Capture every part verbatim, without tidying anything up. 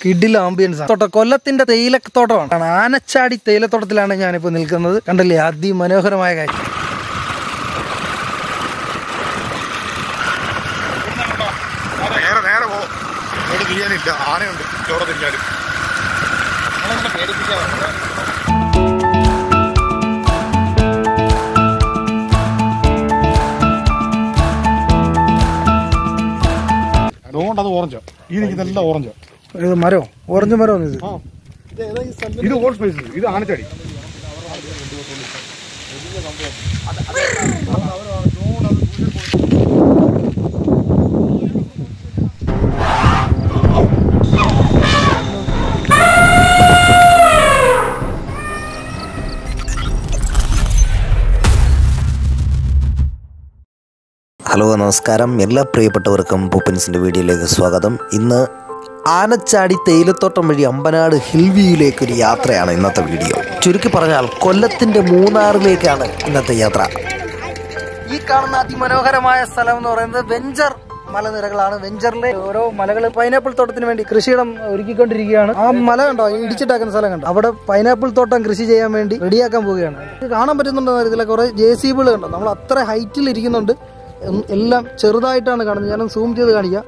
കിഡിൽ ambience ആണ്. കൊല്ലത്തിന്റെ തേയിലത്തോട്ടമാണ്. ആനച്ചാടി തേയിലത്തോട്ടത്തിലാണ് ഞാനിപ്പോൾ നിൽക്കുന്നത്. കണ്ടില്ലേ അതിമനോഹരമായ കാഴ്ച. ആനയുണ്ട് ചോറ തിരിഞ്ഞാലും അതുകൊണ്ട് അത് ഓറഞ്ചോ ഈ നിൽക്കുന്നെല്ലാം ഓറഞ്ചോ. ഇത് മരോ ഓറഞ്ച് മരോ ഇത് ഇത് ഓൾ സ്പേസ്. ഇത് ആനച്ചാടി. ഹലോ നമസ്കാരം, എല്ലാ പ്രിയപ്പെട്ടവർക്കും പൂപ്പൻസിൻ്റെ വീഡിയോയിലേക്ക് സ്വാഗതം. ഇന്ന് ആനച്ചാടി തേയിലത്തോട്ടം വഴി അമ്പനാട് ഹിൽ വ്യൂയിലേക്കൊരു യാത്രയാണ് ഇന്നത്തെ വീഡിയോ. ചുരുക്കി പറഞ്ഞാൽ കൊല്ലത്തിൻ്റെ മൂന്നാറിലേക്കാണ് ഇന്നത്തെ യാത്ര. ഈ കാണുന്ന അതിമനോഹരമായ സ്ഥലം എന്ന് പറയുന്നത് വെഞ്ചർ മലനിരകളാണ്. വെഞ്ചറിലെ ഓരോ മലകൾ പൈനാപ്പിൾ തോട്ടത്തിന് വേണ്ടി കൃഷിയിടം ഒരുക്കിക്കൊണ്ടിരിക്കുകയാണ്. ആ മല കണ്ടോ, ഇടിച്ചിട്ടാക്കുന്ന സ്ഥലം കണ്ടോ, അവിടെ പൈനാപ്പിൾ തോട്ടം കൃഷി ചെയ്യാൻ വേണ്ടി റെഡിയാക്കാൻ പോവുകയാണ്. കാണാൻ പറ്റുന്നുണ്ടോ ഇതിലെ കുറെ ജെ സി ബികൾ കണ്ടോ, നമ്മൾ അത്ര ഹൈറ്റിൽ ഇരിക്കുന്നുണ്ട്. എല്ലാം ചെറുതായിട്ടാണ് കാണുന്നത്. ഞാനൊന്ന് സൂം ചെയ്ത് കാണിക്കാം.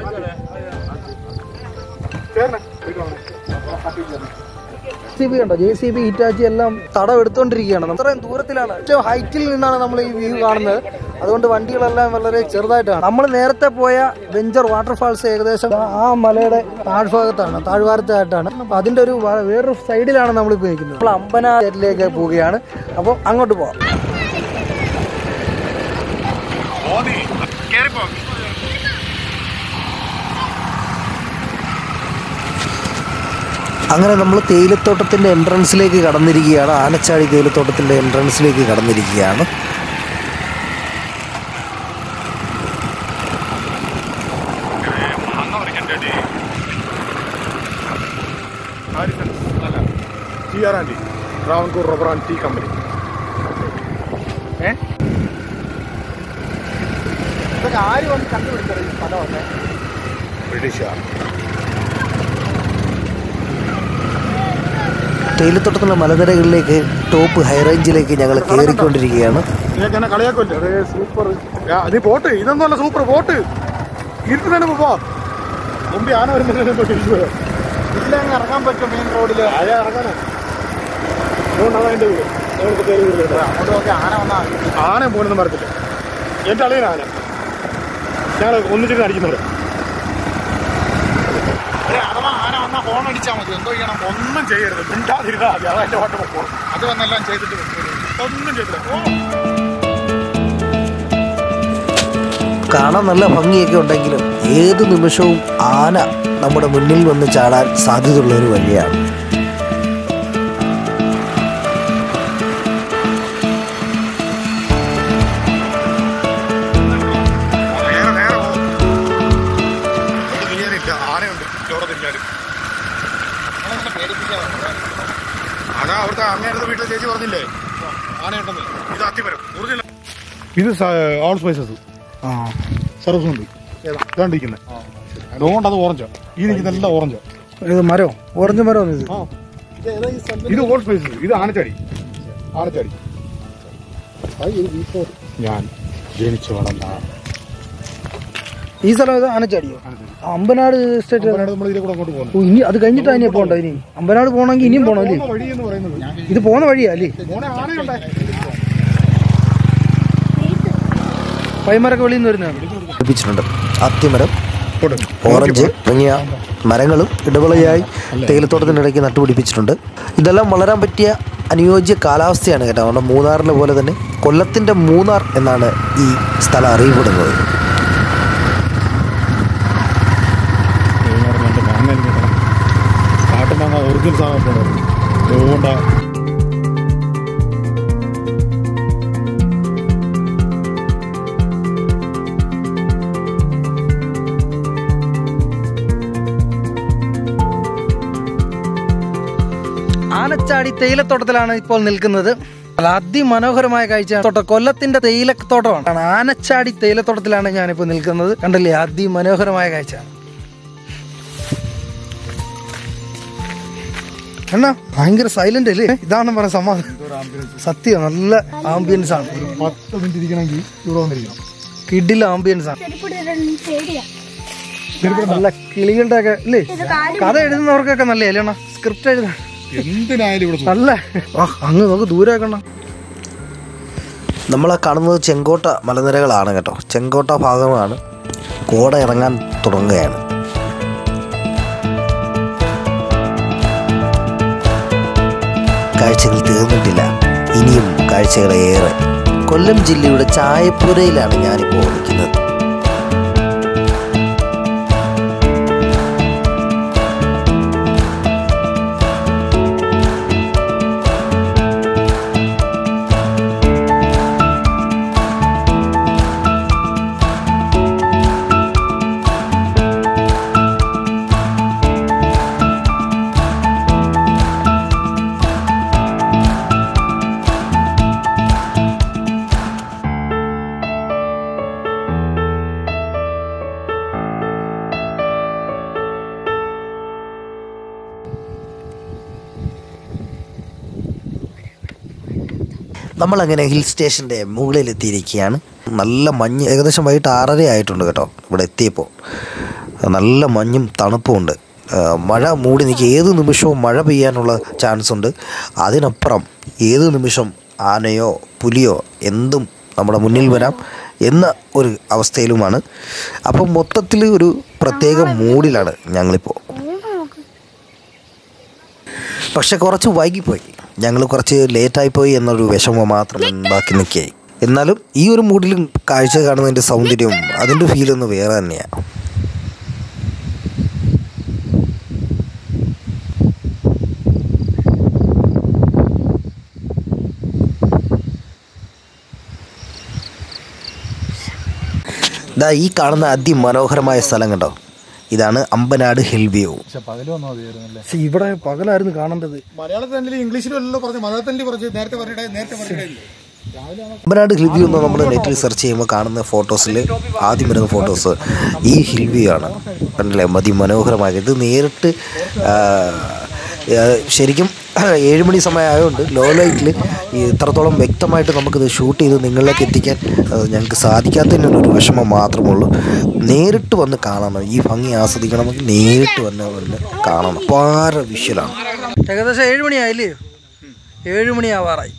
ജെ സി ബി കണ്ടോ, ജെ സി ബി ഹിറ്റാച്ചി എല്ലാം തടം എടുത്തോണ്ടിരിക്കുകയാണ്. അത്രയും ദൂരത്തിലാണ്, ഏറ്റവും ഹൈറ്റിൽ നിന്നാണ് നമ്മൾ ഈ വ്യൂ കാണുന്നത്. അതുകൊണ്ട് വണ്ടികളെല്ലാം വളരെ ചെറുതായിട്ടാണ്. നമ്മൾ നേരത്തെ പോയ വെഞ്ചർ വാട്ടർഫാൾസ് ഏകദേശം ആ മലയുടെ താഴ്ഭാഗത്താണ്, താഴ്വാരത്തായിട്ടാണ്. അപ്പൊ അതിന്റെ ഒരു വേറൊരു സൈഡിലാണ് നമ്മളിപ്പോൾ നിൽക്കുന്നത്. നമ്മൾ അമ്പനാടിലേക്ക് പോവുകയാണ്. അപ്പോൾ അങ്ങോട്ട് പോവാം. അങ്ങനെ നമ്മൾ തേയിലത്തോട്ടത്തിൻ്റെ എൻട്രൻസിലേക്ക് കടന്നിരിക്കുകയാണ്. ആനച്ചാടി തേയിലത്തോട്ടത്തിൻ്റെ എൻട്രൻസിലേക്ക് കടന്നിരിക്കുകയാണ്. Travancore rubber and tea company. ആര് വന്ന് കണ്ടുപിടിച്ചത് ഈ സ്ഥലമൊക്കെ? ബ്രിട്ടീഷുകാർ. തേയിലത്തോട്ടത്തിലുള്ള മലനിരകളിലേക്ക് ടോപ്പ് ഹൈറേഞ്ചിലേക്ക് ഞങ്ങൾ കയറിക്കൊണ്ടിരിക്കുകയാണ്. Super boat. ഇതൊന്നുമല്ല സൂപ്പർ ബോട്ട്. ഇരുട്ട് തന്നെ പോ. മുമ്പ് ആന വരുന്നതിനെ ഇതിലെ ഇറങ്ങാൻ പറ്റും മെയിൻ റോഡില്. ആന ഇറങ്ങാനോ? അതുകൊണ്ടാണ് അതിൻ്റെ വീട്. നമുക്ക് പേര് വീട്ടിൽ അങ്ങോട്ട് നോക്കി ആന വന്നാൽ ആന പോലൊന്നും വരത്തില്ല. എൻ്റെ അളിയൻ ആന. ഞങ്ങൾ ഒന്നിച്ചിട്ട് അടിക്കുന്നുണ്ട്. അഥവാ ആന വന്നാൽ ഹോൺ അടിച്ചാൽ മതി. എന്തോ ചെയ്യണം? ഒന്നും ചെയ്യരുത്. മിണ്ടാതിരുന്നാൽ മതി. അതെൻ്റെ ഓട്ടം പോകും. അത് വന്നെല്ലാം ചെയ്തിട്ട് ഒന്നും ചെയ്തില്ല. കാണാൻ നല്ല ഭംഗിയൊക്കെ ഉണ്ടെങ്കിലും ഏത് നിമിഷവും ആന നമ്മുടെ മുന്നിൽ വന്ന് ചാടാൻ സാധ്യതയുള്ള ഒരു വഴിയാണ്. ആനയുണ്ട് ചോറ തിരിഞ്ഞാലും. ആന അവിടുത്തെ അങ്ങേരുടെ വീട്ടിലെ ചേച്ചി പറഞ്ഞില്ലേ ആനയുണ്ടെന്ന്. ഇത് അത്തിമരം ഒറിജിനൽ. ഇത് ഓൾ സ്പൈസസ് സർവീസ് ഉണ്ട്. ഇതാണ്ടിരിക്കുന്നത്. അതുകൊണ്ട് അത് ഓറഞ്ചോ ഈ നിൽക്കുന്നെല്ലാം ഓറഞ്ചോ. ഇത് മരോ ഓറഞ്ച് മരോ ഇത് ഇത് ഓൾ സ്പൈസസ്. ഇത് ആനച്ചാടി. ആനച്ചാടി ഞാൻ ജനിച്ചു വളർന്ന ഈ സ്ഥലം ഇത് ആനച്ചാടിയോ? അമ്പനാട് സ്റ്റേറ്റ്. നമ്മൾ ഇതിലെ കൂടെ അങ്ങോട്ട് പോകുന്നു. ഇനി അത് കഴിഞ്ഞിട്ട് അതിനെ പോകണ്ടോ? ഇനി അമ്പനാട് പോകണമെങ്കിൽ ഇനിയും പോകണം അല്ലേ? വഴി എന്ന് പറയുന്നത് ഇത് പോകുന്ന വഴിയാ അല്ലേ? പൈമരൊക്കെ വെളിയിൽ നിന്ന് വരുന്നതാണ്. ലഭിച്ചിട്ടുണ്ട്. അത്തിമരം, ഓറഞ്ച് തുടങ്ങിയ മരങ്ങളും ഇടവിളയായി തേയിലത്തോട്ടത്തിനിടയ്ക്ക് നട്ടുപിടിപ്പിച്ചിട്ടുണ്ട്. ഇതെല്ലാം വളരാൻ പറ്റിയ അനുയോജ്യ കാലാവസ്ഥയാണ് കേട്ടോ. നമ്മുടെ മൂന്നാറിലെ പോലെ തന്നെ കൊല്ലത്തിൻ്റെ മൂന്നാർ എന്നാണ് ഈ സ്ഥലം അറിയപ്പെടുന്നത്. കാട്ടുമാങ്ങ ഒറിജിനൽ സാധനം. അതുകൊണ്ട് ആനച്ചാടി തേയിലത്തോട്ടത്തിലാണ് ഇപ്പോൾ നിൽക്കുന്നത്. അതിമനോഹരമായ കാഴ്ചയാണ്. കൊല്ലത്തിന്റെ തേയിലത്തോട്ടമാണ്. ആനച്ചാടി തേയിലത്തോട്ടത്തിലാണ് ഞാനിപ്പോൾ നിൽക്കുന്നത്. കണ്ടില്ലേ, അതിമനോഹരമായ കാഴ്ച. എന്നാ ഭയങ്കര സൈലന്റ് അല്ലേ? ഇതാണ് പറഞ്ഞ സമാധാനം. സത്യം നല്ല ആംബിയൻസ് ആണ്. പത്ത് മിനിറ്റ് ഇരിക്കണമെങ്കിൽ ഇവിടെ വന്നിരിക്കണം. കിഡിലെ ആംബിയൻസ് ആണ്. നല്ല കിളികളുടെ ഒക്കെ അല്ലേ? കഥ എഴുതുന്നവർക്കൊക്കെ നല്ല അല്ലേ അണ്ണാ? സ്ക്രിപ്റ്റ് എഴുതാൻ എന്തിനായാലും ഇവിടെ നല്ല. അങ്ങ് നമുക്ക് ദൂരേക്കണ്ണ. നമ്മളെ കാണുന്നത് ചെങ്കോട്ട മലനിരകളാണ് കേട്ടോ. ചെങ്കോട്ട ഭാഗമാണ്. കോട ഇറങ്ങാൻ തുടങ്ങുകയാണ്. കാഴ്ചകൾ തീർന്നിട്ടില്ല, ഇനിയും കാഴ്ചകളേറെ. കൊല്ലം ജില്ലയുടെ ചായപ്പുരയിലാണ് ഞാനിപ്പോൾ നിൽക്കുന്നത്. നമ്മളങ്ങനെ ഹിൽ സ്റ്റേഷൻ്റെ മുകളിലെത്തിയിരിക്കുകയാണ്. നല്ല മഞ്ഞ്, ഏകദേശം വൈകിട്ട് ആറര ആയിട്ടുണ്ട് കേട്ടോ ഇവിടെ എത്തിയപ്പോൾ. നല്ല മഞ്ഞും തണുപ്പുമുണ്ട്. മഴ മൂടി നിൽക്കുക. ഏത് നിമിഷവും മഴ പെയ്യാനുള്ള ചാൻസ് ഉണ്ട്. അതിനപ്പുറം ഏത് നിമിഷം ആനയോ പുലിയോ എന്തും നമ്മുടെ മുന്നിൽ വരാം എന്ന ഒരു അവസ്ഥയിലുമാണ്. അപ്പം മൊത്തത്തിൽ ഒരു പ്രത്യേക മൂഡിലാണ് ഞങ്ങളിപ്പോൾ. പക്ഷെ കുറച്ച് വൈകിപ്പോയി, ഞങ്ങൾ കുറച്ച് ലേറ്റായിപ്പോയി എന്നൊരു വിഷമം മാത്രം ബാക്കി നിൽക്കുകയായി. എന്നാലും ഈ ഒരു മൂഡിലും കാഴ്ച കാണുന്നതിൻ്റെ സൗന്ദര്യവും അതിൻ്റെ ഫീലൊന്ന് വേറെ തന്നെയാണ്. ദാ ഈ കാണുന്ന അതിമനോഹരമായ സ്ഥലം കണ്ടോ, ഇതാണ് അമ്പനാട് ഹിൽ വ്യൂ. പക്ഷെ ഇവിടെ പകലായിരുന്നു കാണേണ്ടത്. മലയാളത്തിൽ ഇംഗ്ലീഷിലും അല്ലല്ലോ പറഞ്ഞു, മലയാളത്തിൽ പറഞ്ഞു. നേരത്തെ പറയട്ടെ നേരത്തെ പറയട്ടെ അമ്പനാട് ഹിൽ വ്യൂ എന്ന് നമ്മൾ നെറ്റിൽ സെർച്ച് ചെയ്യുമ്പോൾ കാണുന്ന ഫോട്ടോസിൽ ആദ്യം വരുന്ന ഫോട്ടോസ് ഈ ഹിൽ വ്യൂ ആണ്. കണ്ടില്ലേ, അതിമനോഹരമായ. ഇത് നേരിട്ട് ശരിക്കും ഏഴുമണി സമയമായതുകൊണ്ട് ലോ ലൈറ്റിൽ ഇത്രത്തോളം വ്യക്തമായിട്ട് നമുക്കിത് ഷൂട്ട് ചെയ്ത് നിങ്ങളിലേക്ക് എത്തിക്കാൻ ഞങ്ങൾക്ക് സാധിക്കാത്തതിനൊരു വിഷമം മാത്രമേ ഉള്ളൂ. നേരിട്ട് വന്ന് കാണണം, ഈ ഭംഗി ആസ്വദിക്കണമെങ്കിൽ നേരിട്ട് വന്ന് വന്ന് കാണണം. പാര വിഷ്വലാണ്. ഏകദേശം ഏഴുമണിയായില്ലേ? ഏഴുമണിയാവാറായി.